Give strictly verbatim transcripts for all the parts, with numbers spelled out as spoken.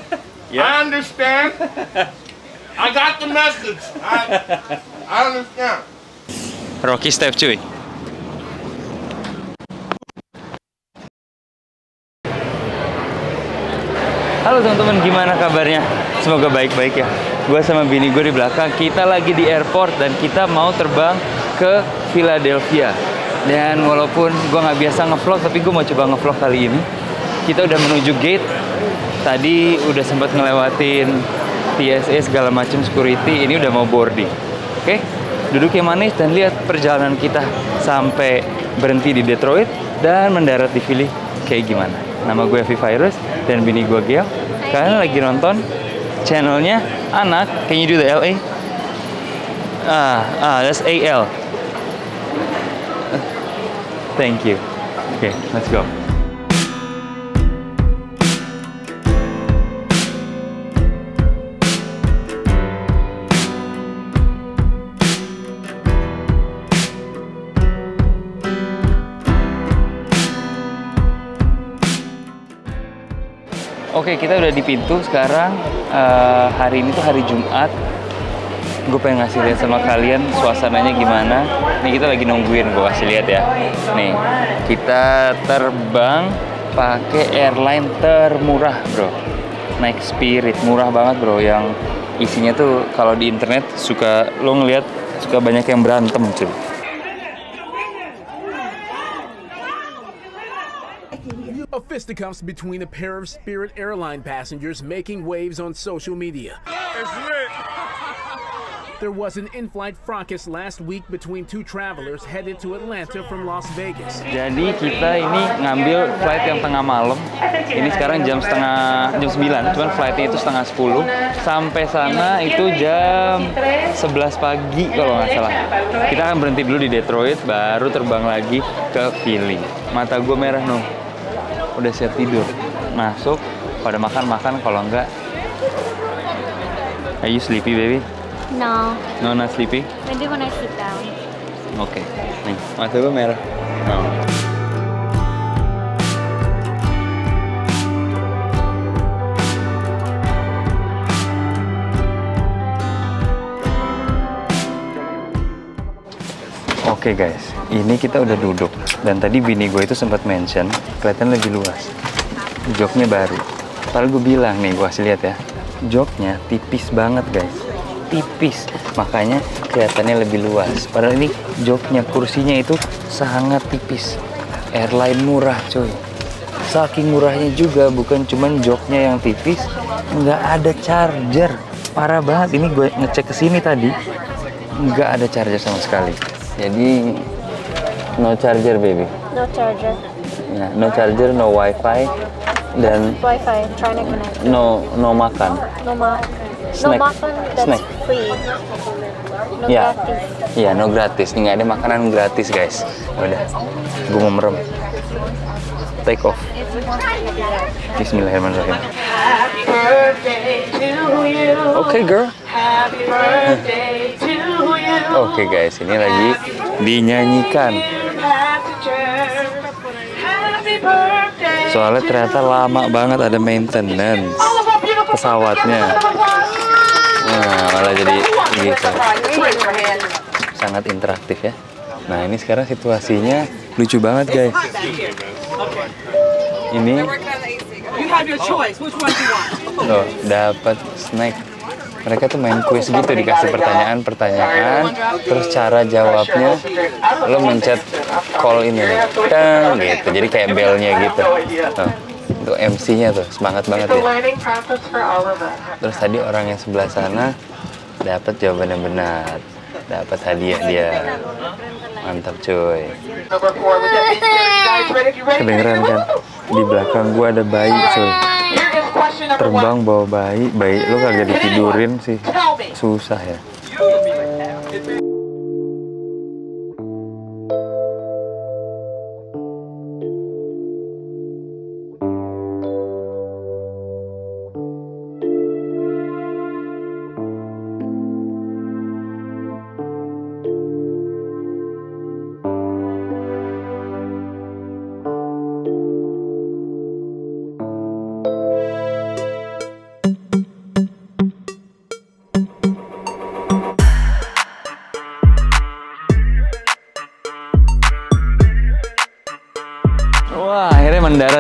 Yeah. I understand. I got the message. I, I understand. Rocky step cuy. Halo teman-teman, gimana kabarnya? Semoga baik-baik ya. Gue sama bini gue di belakang, kita lagi di airport dan kita mau terbang ke Philadelphia. Dan walaupun gue nggak biasa ngevlog, tapi gue mau coba ngevlog kali ini. Kita udah menuju gate. Tadi udah sempat ngelewatin T S A segala macam security. Ini udah mau boarding. Oke, duduk yang manis dan lihat perjalanan kita sampai berhenti di Detroit dan mendarat di Philly kayak gimana. Nama gue V-Virus dan bini gue Gail. Kalian lagi nonton channelnya anak. Can you do the L A? Ah, ah, that's A L. Thank you. Okay, let's go. Oke, kita udah di pintu sekarang. Uh, hari ini tuh hari Jumat. Gue pengen ngasih lihat sama kalian suasananya gimana. Nih kita lagi nungguin, gue kasih lihat ya. Nih, kita terbang pakai airline termurah, bro. Naik Spirit, murah banget, bro. Yang isinya tuh kalau di internet suka lo ngeliat suka banyak yang berantem, cuy. A fisticuffs between a pair of Spirit airline passengers making waves on social media. It's lit. There was an in-flight fracas last week between two travelers headed to Atlanta from Las Vegas. Jadi kita ini ngambil flight yang tengah malam. Ini sekarang jam setengah jam sembilan, cuman flightnya itu setengah sepuluh. Sampai sana itu jam sebelas pagi kalau nggak salah. Kita akan berhenti dulu di Detroit, baru terbang lagi ke Philly. Mata gue merah noh. Udah siap tidur. Masuk, pada makan-makan kalau enggak. Are you sleepy, baby? No. No, not sleepy? Maybe when I sit down. Oke, okay. Nih, mata gue merah. No. Oke okay guys, ini kita udah duduk. Dan tadi bini gue itu sempat mention, kelihatan lebih luas. Joknya baru. Padahal gue bilang nih, gue kasih lihat ya. Joknya tipis banget guys. Tipis, makanya kelihatannya lebih luas. Padahal ini joknya, kursinya itu sangat tipis. Airline murah coy. Saking murahnya juga, bukan cuman joknya yang tipis, nggak ada charger. Parah banget. Ini gue ngecek kesini tadi, nggak ada charger sama sekali. Jadi no charger baby. No charger. Ya, no charger, no wifi, dan Wi-Fi. Trying to connect. no no makan. No ma. Snack. No makan. That's Snack. free. No Ya, gratis. iya no gratis. Nih nggak ada makanan gratis guys. Udah, gue mau merem. Take off. Bismillahirrahmanirrahim. Oke okay, girl. Oke okay, guys, ini lagi dinyanyikan. Soalnya ternyata lama banget ada maintenance pesawatnya. Nah, malah jadi gitu. Sangat interaktif ya. Nah, ini sekarang situasinya lucu banget guys. Ini loh, dapat snack. Mereka tuh main kuis gitu, dikasih pertanyaan-pertanyaan, terus cara jawabnya lo mencet call ini nih, tang gitu. Jadi kayak bellnya gitu. Nah, itu M C-nya tuh semangat banget ya. Terus tadi orang yang sebelah sana dapat jawaban yang benar, dapat hadiah dia. Mantap cuy. Kedengeran kan? Di belakang gua ada bayi cuy. Terbang bawa bayi, bayi lu kagak ditidurin sih. Susah ya.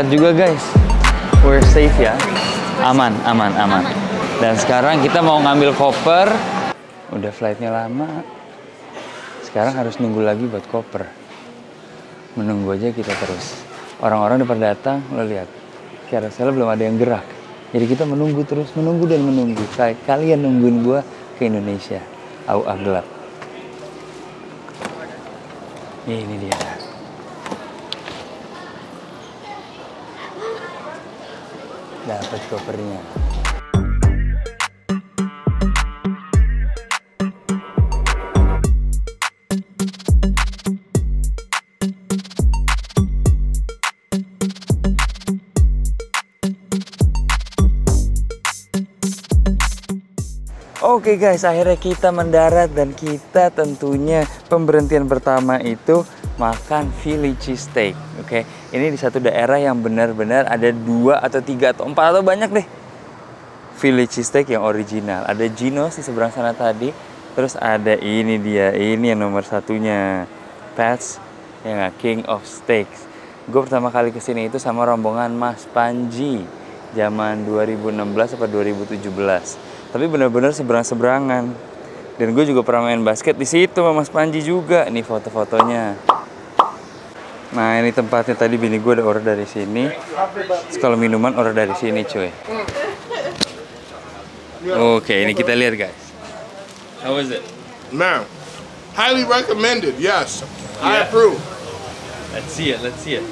sehat juga guys. We're safe ya. Aman, aman, aman. Dan sekarang kita mau ngambil koper. Udah flightnya lama. Sekarang harus nunggu lagi buat koper. Menunggu aja kita terus. Orang-orang udah pada datang, lo lihat. Carousel belum ada yang gerak. Jadi kita menunggu terus, menunggu dan menunggu. Kalian nungguin gua ke Indonesia. Au ah gelap. Ini dia. Dapat kopernya. Oke guys, akhirnya kita mendarat dan kita tentunya pemberhentian pertama itu makan Philly cheesesteak. Oke, ini di satu daerah yang benar-benar ada dua atau tiga atau empat atau banyak deh Philly cheesesteak yang original. Ada Gino's di seberang sana tadi, terus ada ini dia, ini yang nomor satunya, Pat's yang King of Steaks. Gue pertama kali kesini itu sama rombongan Mas Panji, zaman dua ribu enam belas atau dua ribu tujuh belas. Tapi benar-benar seberang-seberangan. Dan gue juga pernah main basket di situ sama Mas Panji juga. Nih foto-fotonya. Nah ini tempatnya, tadi bini gue udah order dari sini. Terus kalau minuman order dari sini cuy. Oke, ini kita lihat guys. How was it? Man, highly recommended. Yes, I Yeah. approve. Let's see it. Let's see it.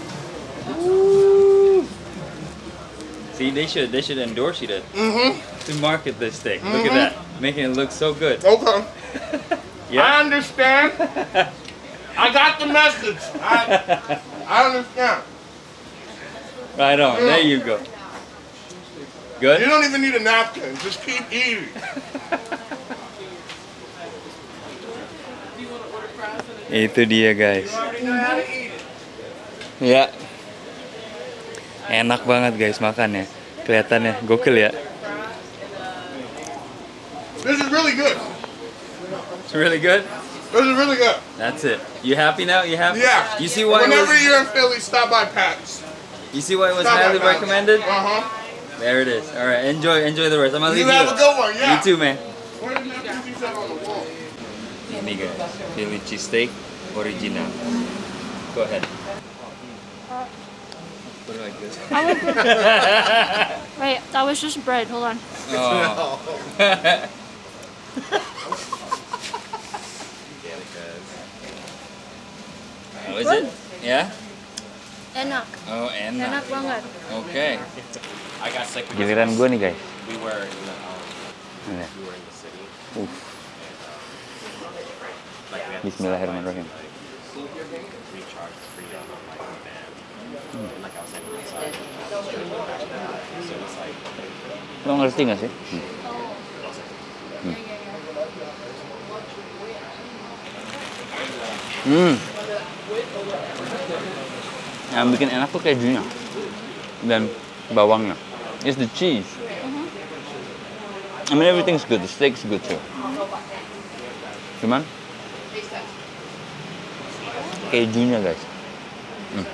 See, they should they should endorse you to Mm-hmm. to market this steak. Look at that, making it look so good. Okay. Yeah. I understand. I got the message. I, I understand. Right on. There you go. You Good. don't even need a napkin. Just keep eating. Itu dia guys. Ya. Enak banget guys makannya. Kelihatannya gokil ya. This is really good. It's really good. This is really good. That's it. You happy now? You happy? Yeah. You see why it Whenever was, you're in Philly, stop by Pat's. you see why it was Stop highly by Pat's. recommended? Uh huh. There it is. All right. Enjoy enjoy the rest. I'm gonna You leave you. have a good one. Yeah. You too, man. Where the napkins you said on the wall? Ini guys, Philly cheesesteak original. Go ahead. Put it like this. Wait, that was just bread. Hold on. Oh. How is it? Yeah? Enak. Oh, enak. Enak banget. Okay. I got sick because Giliran gue nih guys. we were in the um, Ini. we were in the city. Uh, Like we had Bismillahirrahmanirrahim. recharge free on like the van. And like I was like inside, so it's like Lo ngerti nggak sih? Hmm. Hmm. Yang bikin enak tuh kejunya dan bawangnya. It's the cheese. I mean everything's good. The steak's good too. Cuman kejunya guys. Hmm.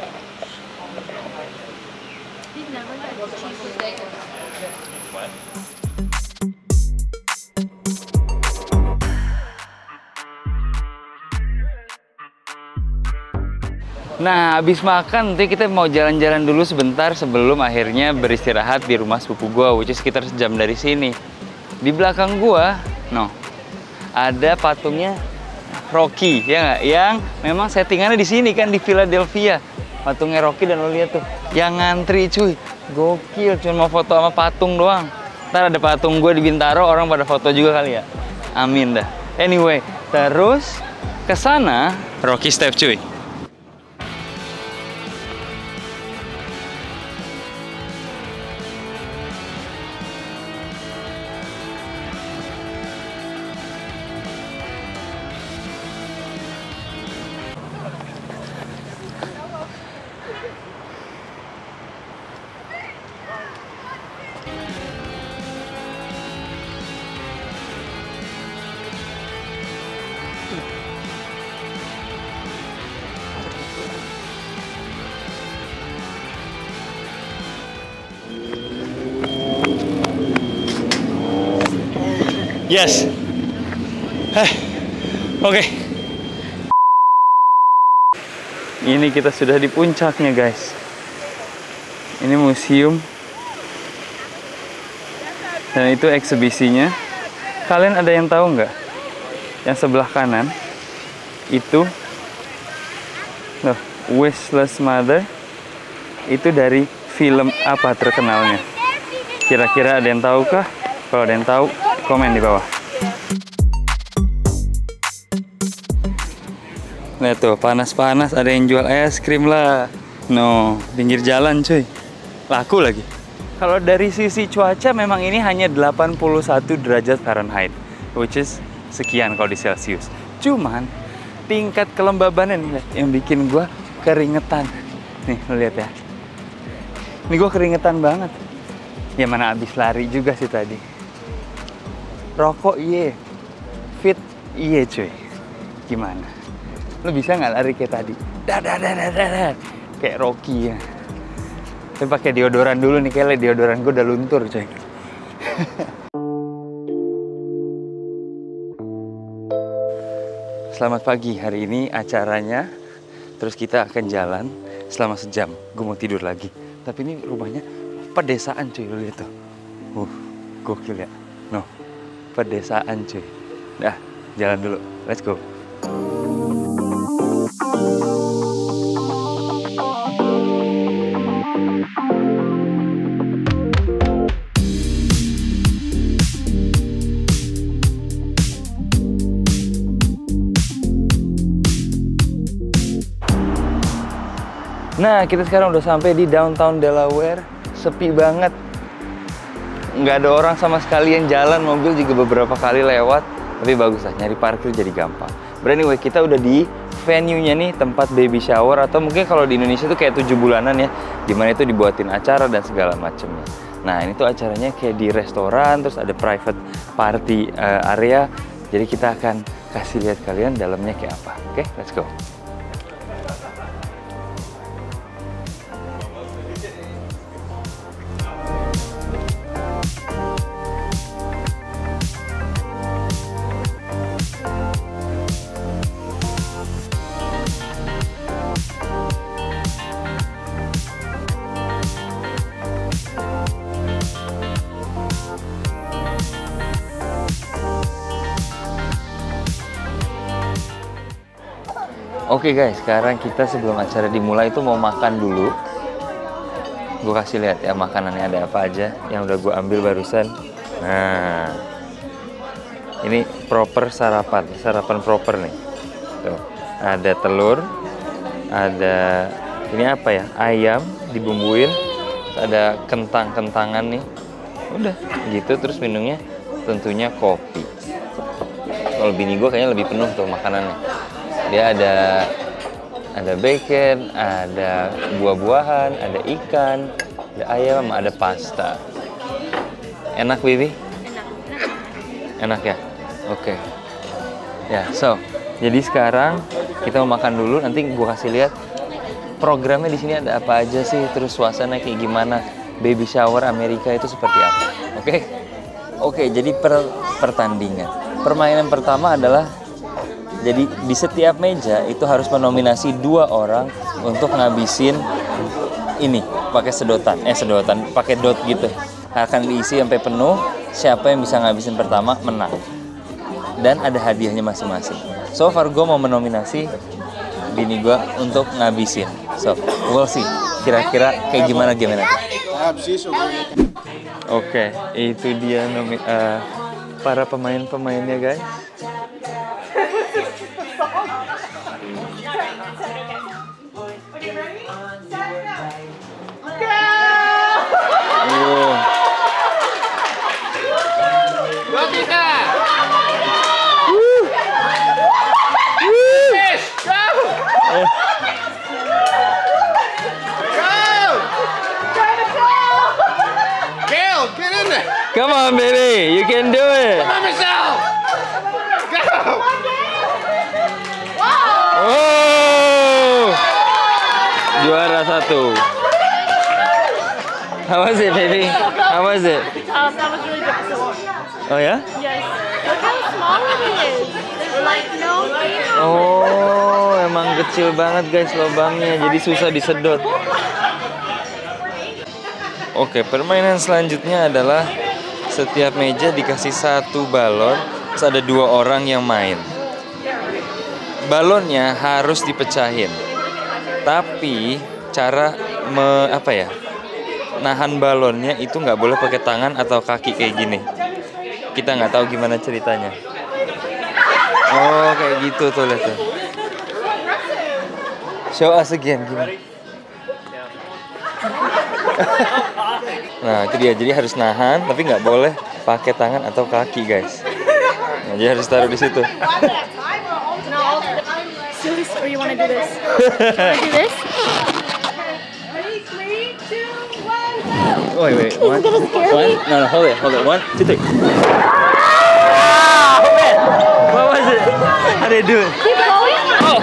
We've never had cheese with bacon. Nah, habis makan nanti kita mau jalan-jalan dulu sebentar sebelum akhirnya beristirahat di rumah sepupu gua, which is sekitar sejam dari sini. Di belakang gua, no, ada patungnya Rocky, ya nggak? Yang memang settingannya di sini kan, di Philadelphia. Patungnya Rocky dan lo lihat tuh, yang ngantri cuy, gokil. Cuma mau foto sama patung doang. Ntar ada patung gue di Bintaro, orang pada foto juga kali ya. Amin dah. Anyway, terus ke sana Rocky Step cuy. Yes. Heh. Oke. Ini kita sudah di puncaknya, guys. Ini museum. Dan itu eksibisinya. Kalian ada yang tahu nggak? Yang sebelah kanan itu, loh, Wishless Mother. Itu dari film apa terkenalnya? Kira-kira ada yang tahu kah? Kalau ada yang tahu, komen di bawah. Lihat tuh, panas-panas ada yang jual es krim lah. No, pinggir jalan cuy. Laku lagi. Kalau dari sisi cuaca memang ini hanya delapan puluh satu derajat Fahrenheit, which is sekian kalau di Celsius. Cuman tingkat kelembabannya nih yang bikin gua keringetan. Nih, lo lihat ya. Ini gua keringetan banget. Ya mana abis lari juga sih tadi. Rokok iye, fit iye cuy. Gimana? Lo bisa nggak lari kayak tadi? Dadadadadadad. Kayak Rocky ya. Tapi pakai deodoran dulu nih, kayak deodoran gue udah luntur cuy. Selamat pagi, hari ini acaranya. Terus kita akan jalan selama sejam. Gue mau tidur lagi. Tapi ini rumahnya pedesaan cuy, lo lihat tuh. Uh, gokil ya. No, pedesaan cuy. Dah, jalan dulu. Let's go. Nah, kita sekarang udah sampai di downtown Delaware. Sepi banget. Nggak ada orang sama sekali yang jalan. Mobil juga beberapa kali lewat. Tapi bagus lah, nyari parkir jadi gampang. But anyway, kita udah di venue-nya nih, tempat baby shower. Atau mungkin kalau di Indonesia tuh kayak tujuh bulanan ya. Dimana itu dibuatin acara dan segala macemnya. Nah, ini tuh acaranya kayak di restoran. Terus ada private party uh, area. Jadi kita akan kasih lihat kalian dalamnya kayak apa. Oke, okay, let's go. Oke guys, sekarang kita sebelum acara dimulai itu mau makan dulu. Gue kasih lihat ya makanannya ada apa aja yang udah gue ambil barusan. Nah, ini proper sarapan, sarapan proper nih. Tuh, ada telur, ada ini apa ya? Ayam dibumbuin, terus ada kentang-kentangan nih. Udah gitu, terus minumnya tentunya kopi. Kalau bini gue kayaknya lebih penuh tuh makanannya. Dia ada ada bacon, ada buah-buahan, ada ikan, ada ayam, ada pasta. Enak, Bibi? Enak. Enak ya? Oke. Okay. Ya, so. Jadi sekarang kita mau makan dulu, nanti gua kasih lihat programnya di sini ada apa aja sih, terus suasana kayak gimana. Baby shower Amerika itu seperti apa. Oke? Okay? Oke, okay, jadi per pertandingan. Permainan pertama adalah jadi di setiap meja itu harus menominasi dua orang untuk ngabisin ini pakai sedotan, eh sedotan, pakai dot gitu. Akan diisi sampai penuh. Siapa yang bisa ngabisin pertama menang. Dan ada hadiahnya masing-masing. So far gue mau menominasi bini gue untuk ngabisin. So we'll see. Kira-kira kayak gimana gimana? Oke, okay, itu dia nomi uh, para pemain-pemainnya guys. Come on, baby, you can do it. Come on, Michelle. Go. Oh, juara satu. How was it, baby? How was it? Um, that was really difficult. Oh ya? Yes. how small it is. There's like no people. Oh, emang kecil banget guys lubangnya, jadi susah disedot. Oke, permainan selanjutnya adalah setiap meja dikasih satu balon, terus ada dua orang yang main. Balonnya harus dipecahin, tapi cara me, apa ya, nahan balonnya itu nggak boleh pakai tangan atau kaki kayak gini. Kita nggak tahu gimana ceritanya. Oh, kayak gitu tuh, lihat tuh. Show us again gimana. Nah, itu dia. Jadi harus nahan, tapi nggak boleh pakai tangan atau kaki, guys. Nah, jadi harus taruh di situ. Or you want to do this? You want to do this? Wait, wait. One, one. No, no, hold it, hold it. One, two, three. Oh man, what was it? How did I do it? Keep going. Oh.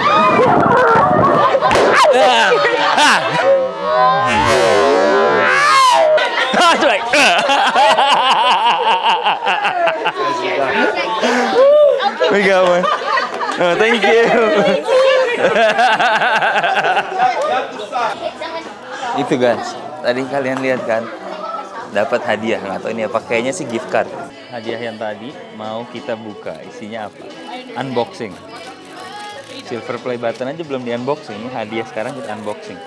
Ah. Ah. That's right. We got one. Oh, thank you. Itu guys, tadi kalian lihat kan, dapat hadiah, nggak tahu ini apa, kayaknya sih gift card. Hadiah yang tadi mau kita buka, isinya apa? Unboxing. Silver play button aja belum di unboxing, ini hadiah sekarang kita unboxing.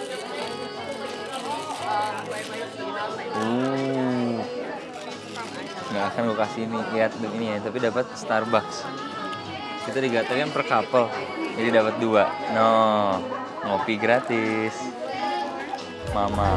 Uh, nggak akan gue kasih ini, lihat ini ya, tapi dapat Starbucks. Kita digatakan per couple, jadi dapat dua. No, ngopi gratis. Mama.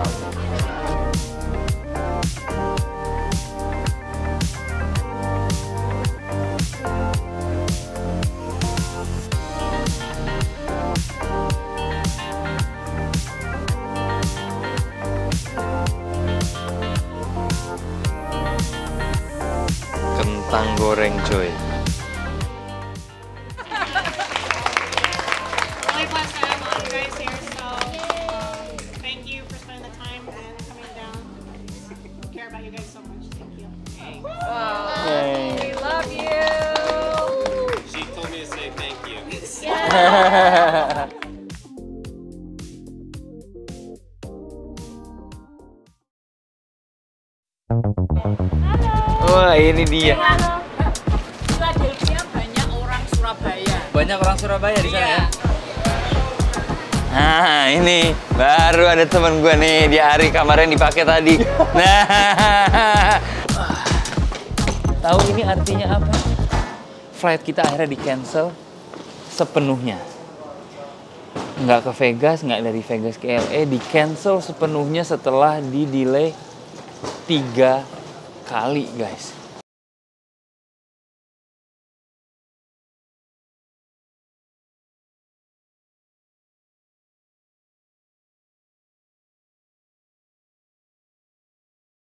Kentang goreng coy. Really blessed to have all you guys here, so um, thank you for spending the time and coming down. I care about you guys so much. Thank you. Yay. Love you. She told me to say thank you. Wah, ini dia. Philadelphia banyak orang Surabaya. Banyak orang Surabaya di sana ya? Nah, ini baru ada teman gue nih, di hari kamarnya dipakai tadi. Nah, tahu ini artinya apa? Flight kita akhirnya di cancel sepenuhnya. Nggak ke Vegas, nggak dari Vegas ke L A, di cancel sepenuhnya setelah di delay tiga kali, guys.